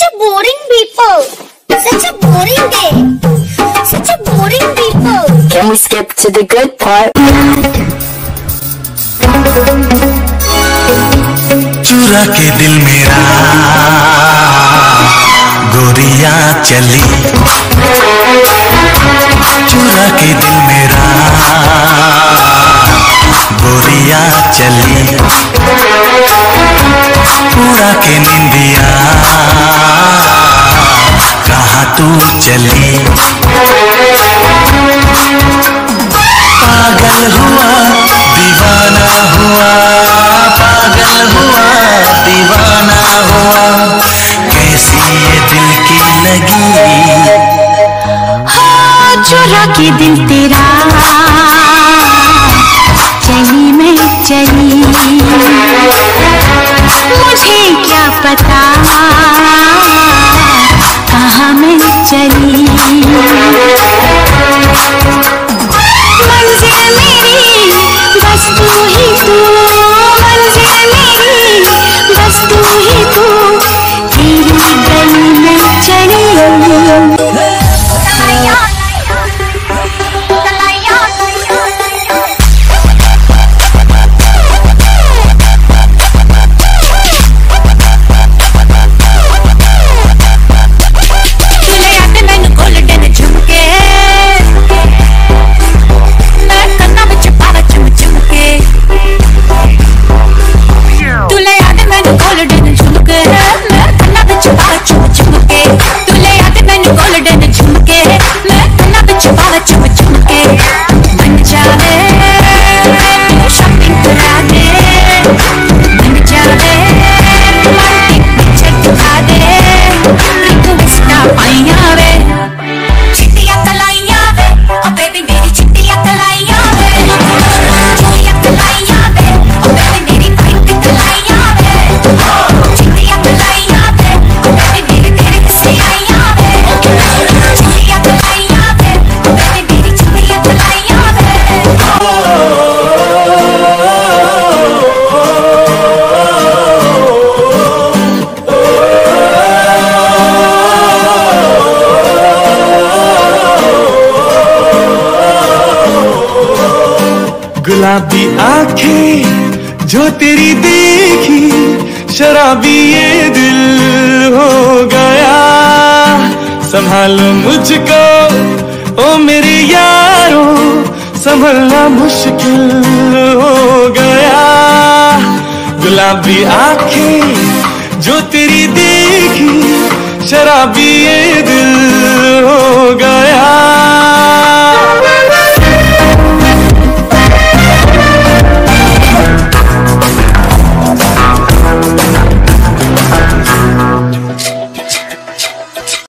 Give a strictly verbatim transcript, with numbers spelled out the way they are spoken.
a boring people. Such a boring day. Such a boring people. Can we skip to the good part? चुरा के दिल मेरा गोरिया चली, चुरा के दिल मेरा गोरिया चली, उड़ा के निंदिया कहाँ तू चली। पागल हुआ दीवाना हुआ, पागल हुआ दीवाना हुआ, कैसी ये दिल की लगी। हाँ चुरा के दिल तेरा चली मैं चली, मुझे क्या पता कहाँ मैं चली। मंजिल मेरी बस तू ही तू, मंजिल मेरी बस तू ही तू, तेरी गली में चली। गुलाबी आंखें जो तेरी देखी, शराबी ये दिल हो गया। संभालो मुझको ओ मेरे यारों, संभलना मुश्किल हो गया। गुलाबी आंखें जो तेरी देखी,